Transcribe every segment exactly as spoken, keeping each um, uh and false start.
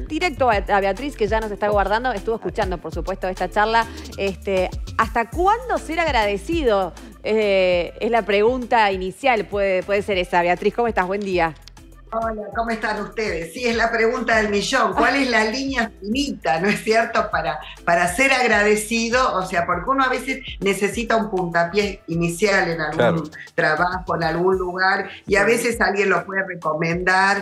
directo a, a Beatriz, que ya nos está guardando. Estuvo escuchando, por supuesto, esta charla. Este, ¿Hasta cuándo ser agradecido? Eh, es la pregunta inicial, puede, puede ser esa. Beatriz, ¿cómo estás? Buen día. Hola, ¿cómo están ustedes? Sí, es la pregunta del millón. ¿Cuál es la línea finita, no es cierto, para, para ser agradecido? O sea, porque uno a veces necesita un puntapié inicial en algún claro. trabajo, en algún lugar, y a veces alguien lo puede recomendar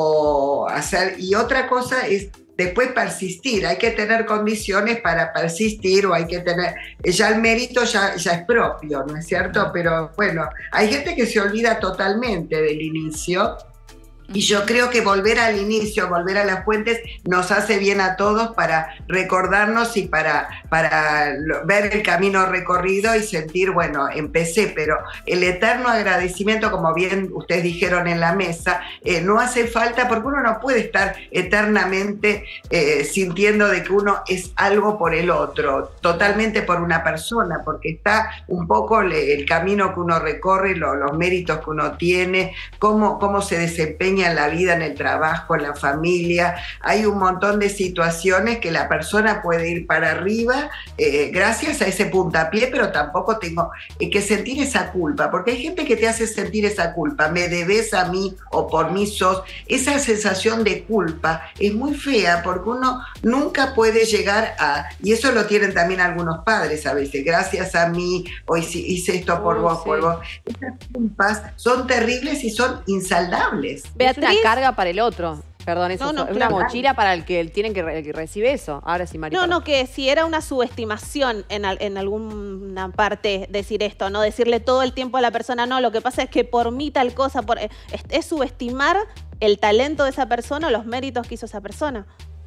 o hacer. Y otra cosa es después persistir. Hay que tener condiciones para persistir, o hay que tener... Ya el mérito ya, ya es propio, ¿no es cierto? Pero bueno, hay gente que se olvida totalmente del inicio. Y yo creo que volver al inicio, volver a las fuentes, nos hace bien a todos para recordarnos y para, para ver el camino recorrido y sentir, bueno, empecé, pero el eterno agradecimiento, como bien ustedes dijeron en la mesa, eh, no hace falta, porque uno no puede estar eternamente eh, sintiendo de que uno es algo por el otro, totalmente por una persona, porque está un poco le, el camino que uno recorre, lo, los méritos que uno tiene, cómo, cómo se desempeña en la vida, en el trabajo, en la familia. Hay un montón de situaciones que la persona puede ir para arriba eh, gracias a ese puntapié, pero tampoco tengo eh, que sentir esa culpa, porque hay gente que te hace sentir esa culpa, me debes a mí o por mí sos. Esa sensación de culpa es muy fea, porque uno nunca puede llegar a, y eso lo tienen también algunos padres a veces, gracias a mí, o hice, hice esto por oh, vos, sí. por vos. Esas culpas son terribles y son insaldables. Es una carga para el otro. Perdón, eso no, no, es claro. una mochila para el que el tienen que, el que recibe eso. Ahora sí, Mari. No, no, que si era una subestimación en, en alguna parte decir esto, no decirle todo el tiempo a la persona, no, lo que pasa es que por mí tal cosa, por, es, es subestimar el talento de esa persona o los méritos que hizo esa persona.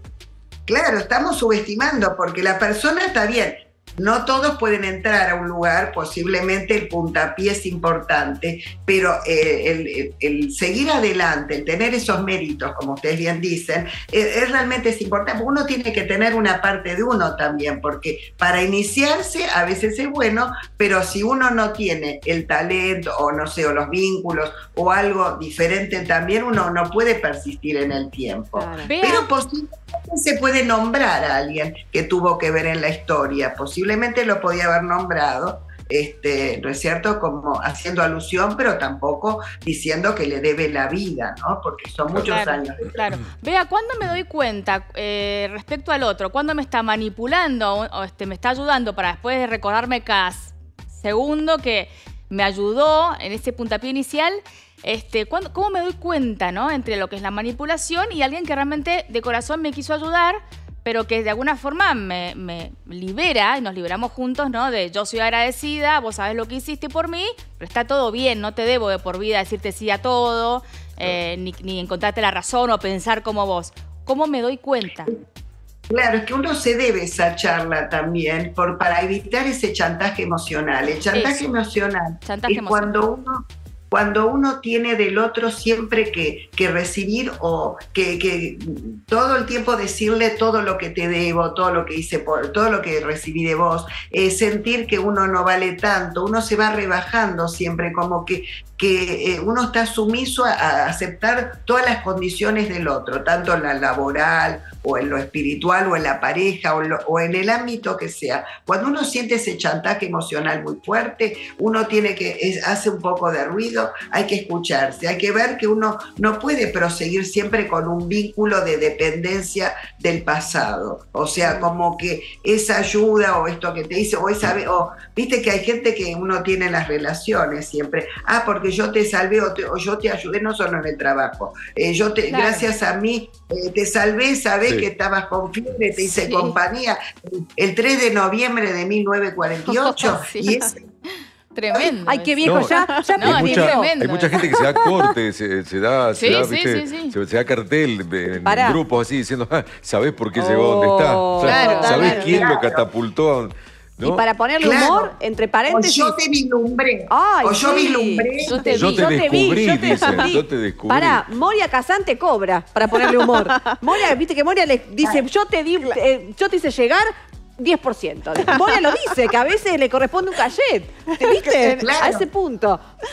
Claro, estamos subestimando, porque la persona está bien. No todos pueden entrar a un lugar, posiblemente el puntapié es importante, pero eh, el, el, el seguir adelante, el tener esos méritos, como ustedes bien dicen, eh, es realmente es importante. Uno tiene que tener una parte de uno también, porque para iniciarse a veces es bueno, pero si uno no tiene el talento o no sé, o los vínculos o algo diferente también, uno no puede persistir en el tiempo. Claro. Pero posiblemente se puede nombrar a alguien que tuvo que ver en la historia, posiblemente lo podía haber nombrado, este, ¿no es cierto?, como haciendo alusión, pero tampoco diciendo que le debe la vida, ¿no? Porque son muchos claro, años. De claro. Vea, ¿cuándo me doy cuenta eh, respecto al otro? ¿Cuándo me está manipulando o, o este, me está ayudando para después recordarme cada segundo que me ayudó en ese puntapié inicial? Este, ¿cuándo, ¿Cómo me doy cuenta, ¿no?, entre lo que es la manipulación y alguien que realmente de corazón me quiso ayudar, pero que de alguna forma me, me libera, y nos liberamos juntos, ¿no?, de yo soy agradecida, vos sabés lo que hiciste por mí, pero está todo bien, no te debo de por vida decirte sí a todo, eh, ni, ni encontrarte la razón o pensar como vos. ¿Cómo me doy cuenta? Claro, es que uno se debe esa charla también por, para evitar ese chantaje emocional. El chantaje Eso. emocional chantaje es emocional. cuando uno... Cuando uno tiene del otro siempre que, que recibir o que, que todo el tiempo decirle todo lo que te debo, todo lo que hice, por, todo lo que recibí de vos, eh, sentir que uno no vale tanto, uno se va rebajando siempre, como que, que eh, uno está sumiso a, a aceptar todas las condiciones del otro, tanto en la laboral o en lo espiritual o en la pareja o, lo, o en el ámbito que sea. Cuando uno siente ese chantaje emocional muy fuerte, uno tiene que, es, hace un poco de ruido, hay que escucharse, hay que ver que uno no puede proseguir siempre con un vínculo de dependencia del pasado, o sea, como que esa ayuda o esto que te dice, o esa, o viste que hay gente que uno tiene en las relaciones siempre, ah, porque yo te salvé o, te, o yo te ayudé, no solo en el trabajo, eh, yo te, claro. gracias a mí eh, te salvé, sabés sí. que estabas con fiebre, te hice sí. compañía, el tres de noviembre de mil novecientos cuarenta y ocho, sí. y es... Tremendo. Ay, qué viejo, no, ya, ya no, hay, mucha, hay mucha gente que se da corte, se, se da, sí, se, da sí, ¿viste? Sí, sí. Se, se da cartel en, en grupos así diciendo, ah, ¿sabés por qué llegó oh, donde está? O sea, claro, ¿sabés claro, quién claro. lo catapultó? ¿No? Y para ponerle claro. humor, entre paréntesis. O yo te vislumbré. Ay, o yo sí. vislumbré. Yo te, yo vi, te yo descubrí, te vi, yo te dicen, descubrí. yo te descubrí. Pará, Moria Casante cobra para ponerle humor. Moria, viste que Moria le dice, yo te di, eh, yo te hice llegar diez por ciento. Moria lo dice, que a veces le corresponde un cachet. ¿Te viste? Claro. A ese punto.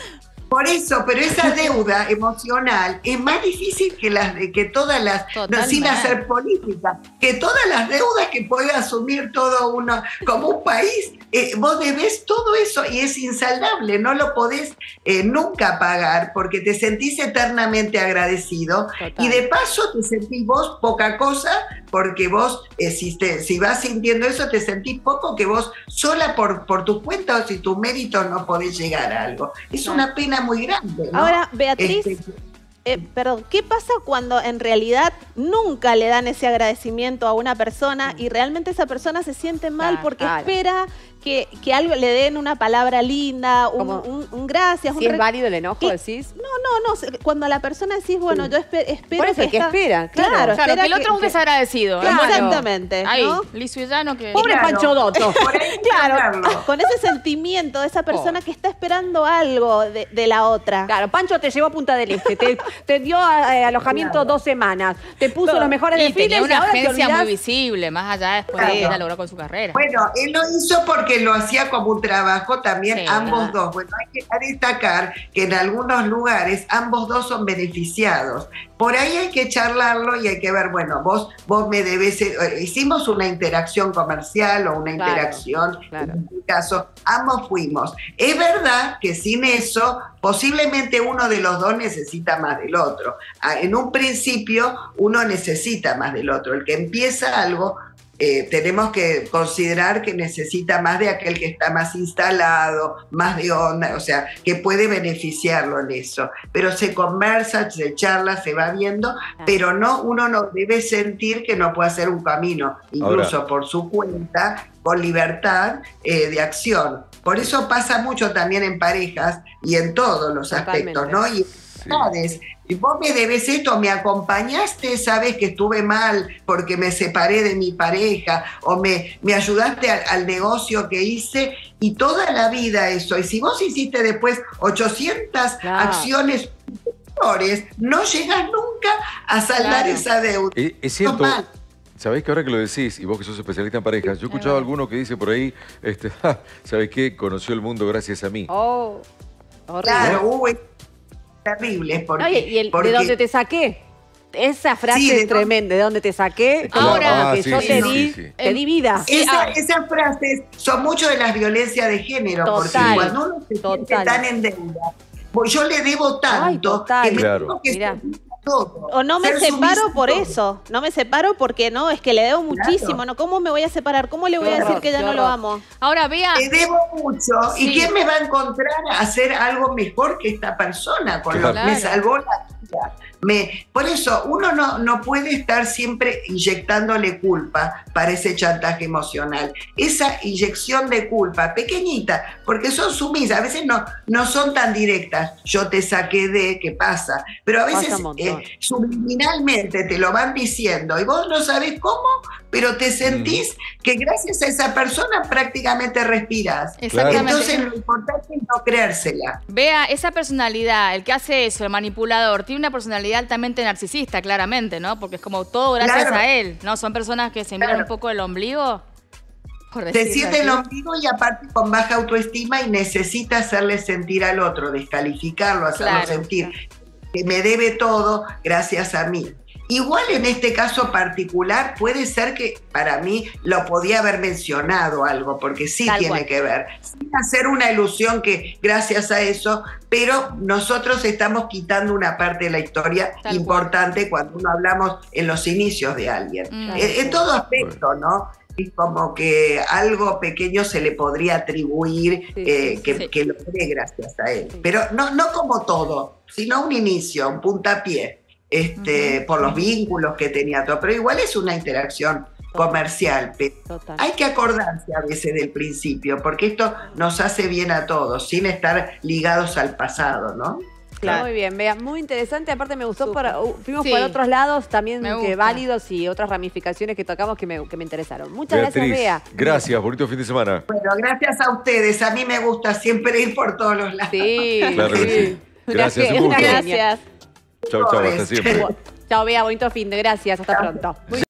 Por eso, pero esa deuda emocional es más difícil que las de que todas las, no, sin hacer política, que todas las deudas que puede asumir todo uno como un país. Eh, vos debés todo eso y es insaldable, no lo podés eh, nunca pagar porque te sentís eternamente agradecido. Total. Y de paso te sentís vos poca cosa porque vos, eh, si, te, si vas sintiendo eso, te sentís poco que vos sola por, por tu cuenta o si tus méritos no podés llegar a algo. Es claro. Una pena muy grande, ¿no? Ahora, Beatriz, este, eh, perdón, ¿qué pasa cuando en realidad nunca le dan ese agradecimiento a una persona y realmente esa persona se siente mal claro, porque claro. espera que, que algo le den una palabra linda, un, un, un gracias? Si un es válido el enojo, decís. No, no, no. Cuando a la persona decís, bueno, sí. yo espe espero Por eso que, que esta... espera, claro. Claro, claro espera que el otro que, es un desagradecido. Claro. Exactamente. Ahí, ¿no? liso y llano que... Pobre claro. Pancho Dotto. Claro, con ese sentimiento de esa persona oh. que está esperando algo de, de la otra. Claro, Pancho te llevó a Punta del Este, te, te dio eh, alojamiento claro. dos semanas, te puso Todo. los mejores y desfiles tenía una y ahora agencia te muy visible, más allá después claro. de que ella logró con su carrera. Bueno, él lo hizo porque lo hacía como un trabajo también, sí, ambos claro. dos. Bueno, hay que destacar que en algunos lugares ambos dos son beneficiados. Por ahí hay que charlarlo y hay que ver, bueno, vos, vos me debes, eh, hicimos una interacción comercial o una claro, interacción, claro. en este caso, ambos fuimos. Es verdad que sin eso, posiblemente uno de los dos necesita más del otro. En un principio, uno necesita más del otro. El que empieza algo, Eh, tenemos que considerar que necesita más de aquel que está más instalado, más de onda, o sea, que puede beneficiarlo en eso. Pero se conversa, se charla, se va viendo, ah. pero no, uno no debe sentir que no puede hacer un camino, incluso Ahora. por su cuenta, con libertad eh, de acción. Por eso pasa mucho también en parejas y en todos los Totalmente. aspectos, ¿no? Y sí. Si vos me debes esto, me acompañaste esa vez que estuve mal porque me separé de mi pareja o me, me ayudaste al, al negocio que hice y toda la vida eso. Y si vos hiciste después ochocientas claro. acciones superiores, no llegas nunca a saldar claro. esa deuda. Es, es cierto. No Sabés que ahora que lo decís, y vos que sos especialista en parejas, yo he escuchado a alguno que dice por ahí, este, ¿sabés qué? Conoció el mundo gracias a mí. Oh, horrible. Claro, uy. Terribles porque, Oye, ¿y el, porque... de dónde te saqué? Esa frase sí, es tremenda, ¿de dónde te saqué? Ahora, ah, que sí, yo sí, te, sí, di, sí. te di vida. Esa, esas frases son mucho de las violencias de género, total, porque cuando uno se total. siente tan en deuda, pues yo le debo tanto Ay, que me claro. tengo que Mirá. todo. O no me Ser separo por todo. eso, no me separo porque no, es que le debo muchísimo, claro. ¿no? ¿Cómo me voy a separar? ¿Cómo le voy qué a decir horror, que ya no horror. lo amo? Ahora, vea. Le debo mucho. Sí. ¿Y quién me va a encontrar a hacer algo mejor que esta persona? Con claro. lo que me salvó la vida. Me, por eso, uno no, no puede estar siempre inyectándole culpa para ese chantaje emocional. Esa inyección de culpa, pequeñita, porque son sumisas, a veces no, no son tan directas. Yo te saqué de, ¿qué pasa? Pero a veces eh, subliminalmente te lo van diciendo y vos no sabés cómo, pero te sentís mm. que gracias a esa persona prácticamente respiras. Exactamente. Entonces lo importante es no creérsela. Vea, esa personalidad, el que hace eso, el manipulador, tiene una personalidad altamente narcisista, claramente, ¿no? Porque es como todo gracias claro. a él, ¿no? Son personas que se miran claro. un poco el ombligo. Por se siente el ombligo y aparte con baja autoestima y necesita hacerle sentir al otro, descalificarlo, hacerlo claro, sentir claro. que me debe todo gracias a mí. Igual en este caso particular puede ser que para mí lo podía haber mencionado algo, porque sí Tal tiene cual. que ver, sin hacer una ilusión que gracias a eso, pero nosotros estamos quitando una parte de la historia Tal importante cual. cuando uno hablamos en los inicios de alguien, mm, en, en todo aspecto, ¿no? Es como que algo pequeño se le podría atribuir sí, eh, que, sí. que lo cree gracias a él, sí. pero no, no como todo, sino un inicio, un puntapié. Este, uh-huh. por los vínculos que tenía todo, pero igual es una interacción comercial. Pero hay que acordarse a veces del principio, porque esto nos hace bien a todos, sin estar ligados al pasado, ¿no? Claro. Muy bien, Bea, muy interesante, aparte me gustó, para, uh, fuimos sí. por otros lados también que válidos y otras ramificaciones que tocamos que me, que me interesaron. Muchas Beatriz, gracias, Bea. Gracias, bonito fin de semana. Bueno, gracias a ustedes, a mí me gusta siempre ir por todos los lados. Sí, claro que sí. Gracias, un gusto. Gracias. Chau, chau, hasta siempre. Chao, Bea, bonito fin de gracias, hasta Chau. pronto. Muy